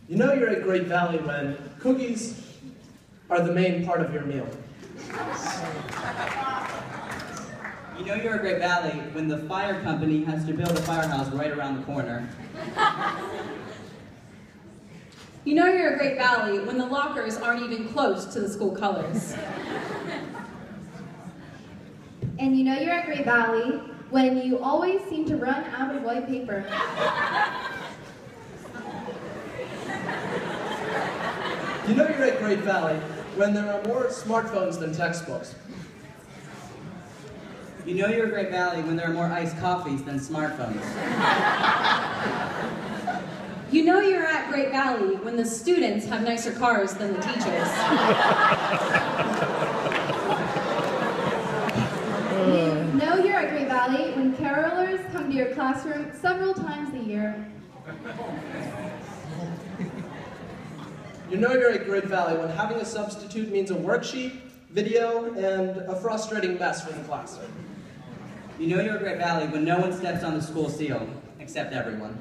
You know you're at Great Valley when cookies are the main part of your meal. You know you're at Great Valley when the fire company has to build a firehouse right around the corner. You know you're at Great Valley when the lockers aren't even close to the school colors. And you know you're at Great Valley when you always seem to run out of white paper. You know you're at Great Valley when there are more smartphones than textbooks. You know you're at Great Valley when there are more iced coffees than smartphones. You know you're at Great Valley when the students have nicer cars than the teachers. You know you're at Great Valley when carolers come to your classroom several times a year. You know you're at Great Valley when having a substitute means a worksheet, video, and a frustrating mess for the class. You know you're at Great Valley when no one steps on the school seal, except everyone.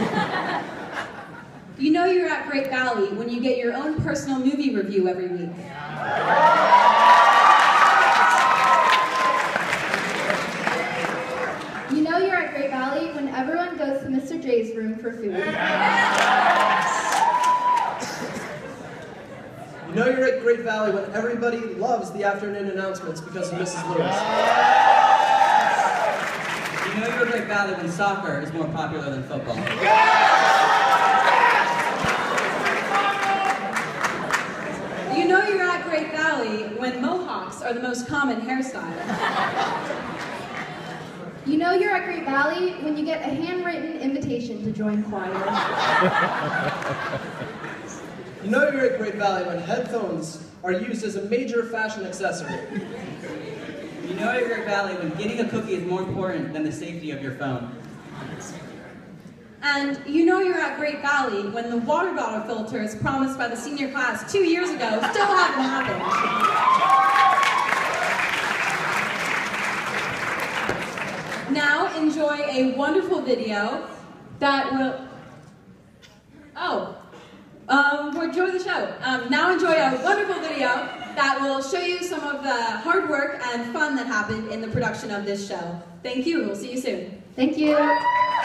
You know you're at Great Valley when you get your own personal movie review every week. You know you're at Great Valley when everyone goes to Mr. J's room for food. You know you're at Great Valley when everybody loves the afternoon announcements because of Mrs. Lewis. You know you're at Great Valley when soccer is more popular than football. You know you're at Great Valley when mohawks are the most common hairstyle. You know you're at Great Valley when you get a handwritten invitation to join choir. You know you're at Great Valley when headphones are used as a major fashion accessory. You know you're at Great Valley when getting a cookie is more important than the safety of your phone. And you know you're at Great Valley when the water bottle filters promised by the senior class 2 years ago still haven't happened. Now enjoy a wonderful video that will... enjoy the show. Now enjoy a wonderful video that will show you some of the hard work and fun that happened in the production of this show. Thank you. We'll see you soon. Thank you.